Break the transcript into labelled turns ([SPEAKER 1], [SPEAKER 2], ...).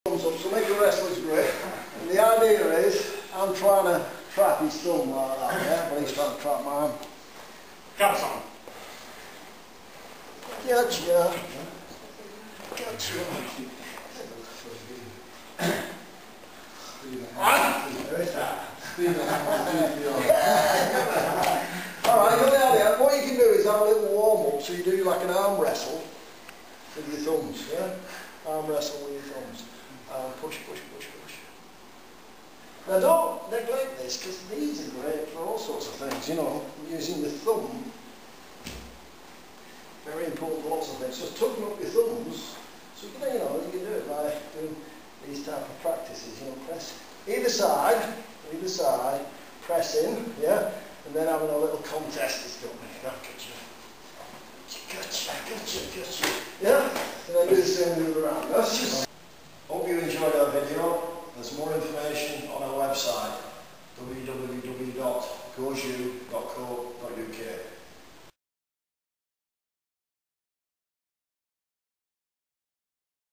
[SPEAKER 1] Thumbs up, so make a wrestler's grip. And the idea is, I'm trying to trap his thumb like that, yeah? But he's trying to trap mine.
[SPEAKER 2] Gotcha.
[SPEAKER 1] Gotcha. Gotcha. Alright, you know the what you can do is have a little warm up, so you do like an arm wrestle with your thumbs, yeah? Arm wrestle with your thumbs. Push, push, push, push. Now don't neglect this, because these are great for all sorts of things, you know, using the thumb. Very important for lots of things. Just tucking up your thumbs, so you can, you can do it by doing these type of practices, you know, press either side, press in, yeah, and then having a little contest is done. Gotcha, gotcha, gotcha, gotcha, yeah, and then do the same move around. That's just. Hope you enjoyed our video. There's more information on our website, www.goju.co.uk.